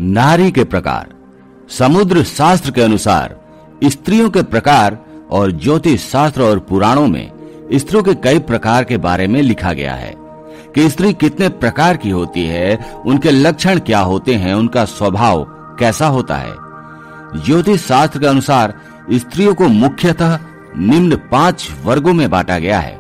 नारी के प्रकार। समुद्र शास्त्र के अनुसार स्त्रियों के प्रकार और ज्योतिष शास्त्र और पुराणों में स्त्रियों के कई प्रकार के बारे में लिखा गया है कि स्त्री कितने प्रकार की होती है, उनके लक्षण क्या होते हैं, उनका स्वभाव कैसा होता है। ज्योतिष शास्त्र के अनुसार स्त्रियों को मुख्यतः निम्न 5 वर्गों में बांटा गया है।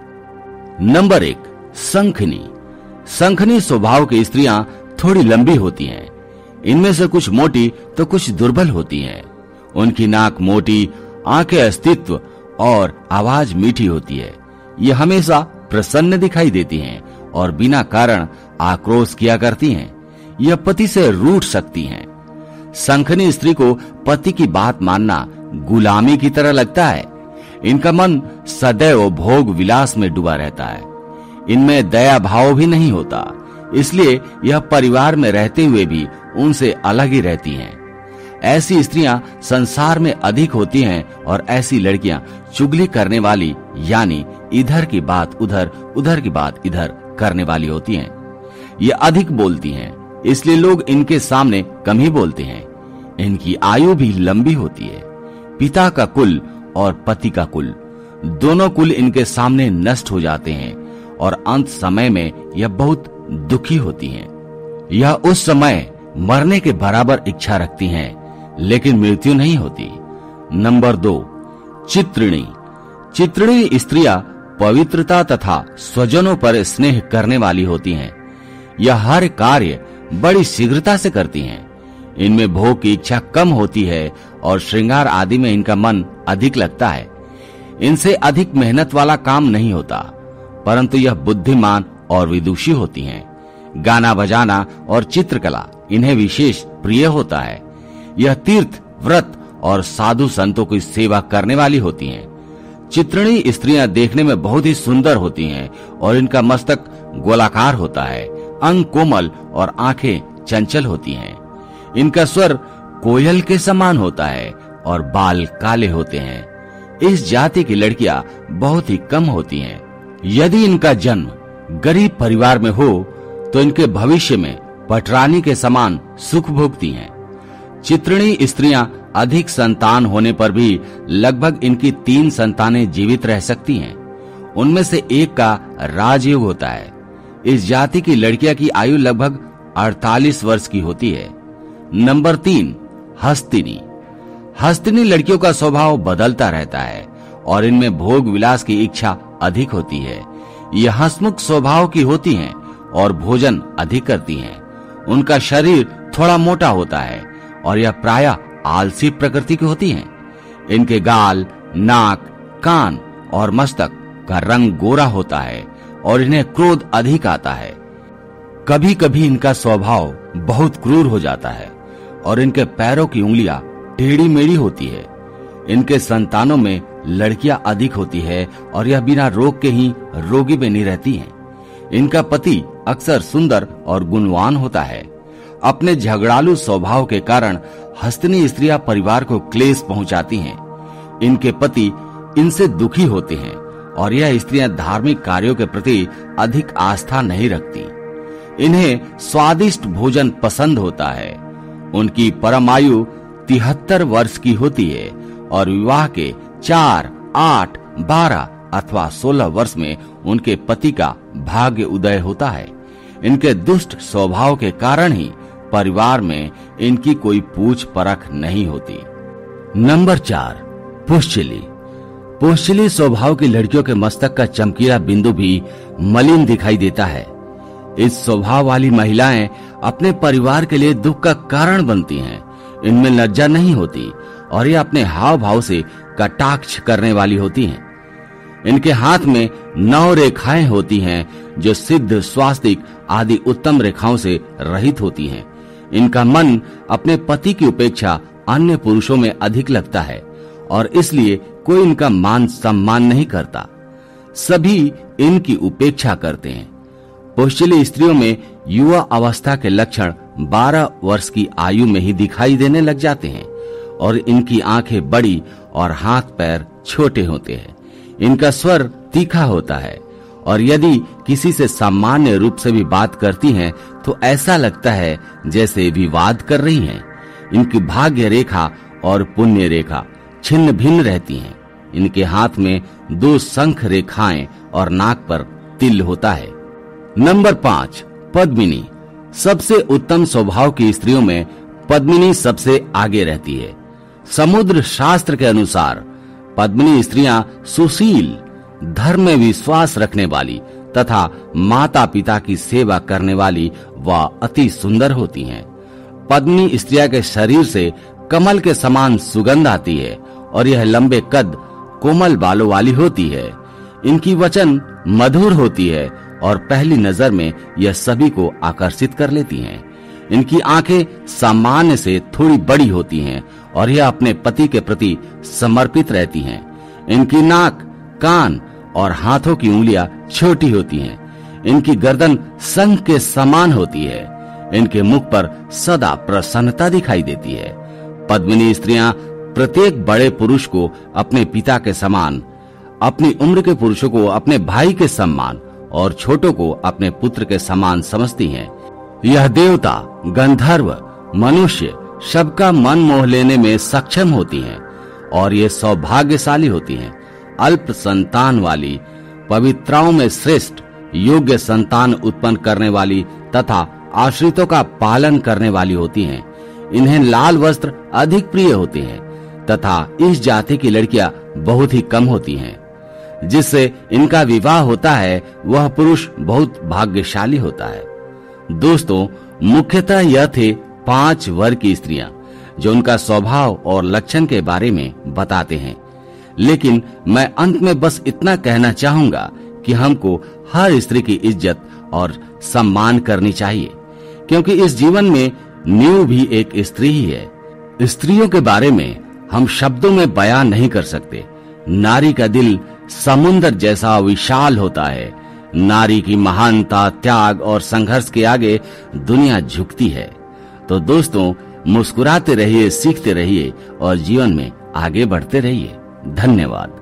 नंबर 1, शंखनी। शंखनी स्वभाव की स्त्रियां थोड़ी लंबी होती हैं। इनमें से कुछ मोटी तो कुछ दुर्बल होती हैं। उनकी नाक मोटी, आंखें अस्तित्व और आवाज मीठी होती है। ये हमेशा प्रसन्न दिखाई देती हैं और बिना कारण आक्रोश किया करती हैं। यह पति से रूठ सकती हैं। शंखनी स्त्री को पति की बात मानना गुलामी की तरह लगता है। इनका मन सदैव भोग विलास में डूबा रहता है। इनमें दया भाव भी नहीं होता, इसलिए यह परिवार में रहते हुए भी उनसे अलग ही रहती हैं। ऐसी स्त्रियां संसार में अधिक होती हैं और ऐसी लड़कियां चुगली करने वाली, यानी इधर की बात उधर, उधर की बात इधर करने वाली होती हैं। ये अधिक बोलती हैं, इसलिए लोग इनके सामने कम ही बोलते हैं। इनकी आयु भी लंबी होती है। पिता का कुल और पति का कुल, दोनों कुल इनके सामने नष्ट हो जाते हैं और अंत समय में यह बहुत दुखी होती हैं। यह उस समय मरने के बराबर इच्छा रखती हैं, लेकिन मृत्यु नहीं होती। नंबर 2, चित्रिणी। चित्रिणी स्त्रियां पवित्रता तथा स्वजनों पर स्नेह करने वाली होती हैं। यह हर कार्य बड़ी शीघ्रता से करती हैं। इनमें भोग की इच्छा कम होती है और श्रृंगार आदि में इनका मन अधिक लगता है। इनसे अधिक मेहनत वाला काम नहीं होता, परंतु यह बुद्धिमान और विदुषी होती हैं। गाना बजाना और चित्रकला इन्हें विशेष प्रिय होता है। यह तीर्थ, व्रत और साधु संतों की सेवा करने वाली होती हैं। चित्रिणी स्त्रियां देखने में बहुत ही सुंदर होती हैं और इनका मस्तक गोलाकार होता है, अंग कोमल और आंखें चंचल होती हैं। इनका स्वर कोयल के समान होता है और बाल काले होते हैं। इस जाति की लड़कियां बहुत ही कम होती हैं। यदि इनका जन्म गरीब परिवार में हो तो इनके भविष्य में पटरानी के समान सुख भोगती हैं। चित्रिणी स्त्रियां अधिक संतान होने पर भी लगभग इनकी 3 संतानें जीवित रह सकती हैं। उनमें से एक का राजयोग होता है। इस जाति की लड़कियां की आयु लगभग 48 वर्ष की होती है। नंबर 3, हस्तिनी। हस्तिनी लड़कियों का स्वभाव बदलता रहता है और इनमें भोग विलास की इच्छा अधिक होती है। यह हंसमुख स्वभाव की होती हैं और भोजन अधिक करती हैं। उनका शरीर थोड़ा मोटा होता है और यह प्रायः आलसी प्रकृति की होती हैं। इनके गाल, नाक, कान और मस्तक का रंग गोरा होता है और इन्हें क्रोध अधिक आता है। कभी कभी इनका स्वभाव बहुत क्रूर हो जाता है और इनके पैरों की उंगलियां टेढ़ी मेढ़ी होती है। इनके संतानों में लड़कियां अधिक होती है और यह बिना रोग के ही रोगी बनी रहती हैं। इनका पति अक्सर सुंदर और गुणवान होता है। अपने झगड़ालू स्वभाव के कारण हस्तिनी स्त्रियां परिवार को क्लेश पहुंचाती हैं। इनके पति इनसे दुखी होते हैं और यह स्त्रियां धार्मिक कार्यों के प्रति अधिक आस्था नहीं रखती। इन्हें स्वादिष्ट भोजन पसंद होता है। उनकी परम आयु 73 वर्ष की होती है और विवाह के 4, 8, 12 अथवा 16 वर्ष में उनके पति का भाग्य उदय होता है। इनके दुष्ट स्वभाव के कारण ही परिवार में इनकी कोई पूछ परख नहीं होती। नंबर 4, पुष्यली। पुष्यली स्वभाव की लड़कियों के मस्तक का चमकीला बिंदु भी मलिन दिखाई देता है। इस स्वभाव वाली महिलाएं अपने परिवार के लिए दुख का कारण बनती हैं। इनमें लज्जा नहीं होती और ये अपने हाव भाव से कटाक्ष करने वाली होती हैं। इनके हाथ में 9 रेखाएं होती हैं जो सिद्ध, स्वास्तिक आदि उत्तम रेखाओं से रहित होती हैं। इनका मन अपने पति की उपेक्षा अन्य पुरुषों में अधिक लगता है और इसलिए कोई इनका मान सम्मान नहीं करता। सभी इनकी उपेक्षा करते हैं। पुष्यली स्त्रियों में युवा अवस्था के लक्षण 12 वर्ष की आयु में ही दिखाई देने लग जाते हैं और इनकी आंखें बड़ी और हाथ पैर छोटे होते हैं। इनका स्वर तीखा होता है और यदि किसी से सामान्य रूप से भी बात करती हैं तो ऐसा लगता है जैसे विवाद कर रही हैं। इनकी भाग्य रेखा और पुण्य रेखा छिन्न भिन्न रहती हैं। इनके हाथ में 2 शंख रेखाएं और नाक पर तिल होता है। नंबर 5, पद्मिनी। सबसे उत्तम स्वभाव की स्त्रियों में पद्मिनी सबसे आगे रहती है। समुद्र शास्त्र के अनुसार पद्मिनी स्त्रियां सुशील, धर्म में विश्वास रखने वाली तथा माता पिता की सेवा करने वाली व अति सुंदर होती हैं। पद्मिनी स्त्रिया के शरीर से कमल के समान सुगंध आती है और यह लंबे कद, कोमल बालों वाली होती है। इनकी वचन मधुर होती है और पहली नजर में यह सभी को आकर्षित कर लेती हैं। इनकी आंखें सामान्य से थोड़ी बड़ी होती हैं और यह अपने पति के प्रति समर्पित रहती हैं। इनकी नाक, कान और हाथों की उंगलियां छोटी होती हैं। इनकी गर्दन शंख के समान होती है। इनके मुख पर सदा प्रसन्नता दिखाई देती है। पद्मिनी स्त्रियां प्रत्येक बड़े पुरुष को अपने पिता के समान, अपनी उम्र के पुरुषों को अपने भाई के समान और छोटों को अपने पुत्र के समान समझती हैं। यह देवता, गंधर्व, मनुष्य सबका मन मोह लेने में सक्षम होती हैं और ये सौभाग्यशाली होती हैं। अल्प संतान वाली, पवित्राओं में श्रेष्ठ, योग्य संतान उत्पन्न करने वाली तथा आश्रितों का पालन करने वाली होती हैं। इन्हें लाल वस्त्र अधिक प्रिय होते हैं तथा इस जाति की लड़कियां बहुत ही कम होती हैं। जिससे इनका विवाह होता है वह पुरुष बहुत भाग्यशाली होता है। दोस्तों, मुख्यतः यह थे 5 वर्ग की स्त्रियां जो उनका स्वभाव और लक्षण के बारे में बताते हैं। लेकिन मैं अंत में बस इतना कहना चाहूंगा कि हमको हर स्त्री की इज्जत और सम्मान करनी चाहिए, क्योंकि इस जीवन में नींव भी एक स्त्री ही है। स्त्रियों के बारे में हम शब्दों में बयान नहीं कर सकते। नारी का दिल समुद्र जैसा विशाल होता है। नारी की महानता, त्याग और संघर्ष के आगे दुनिया झुकती है। तो दोस्तों, मुस्कुराते रहिए, सीखते रहिए और जीवन में आगे बढ़ते रहिए। धन्यवाद।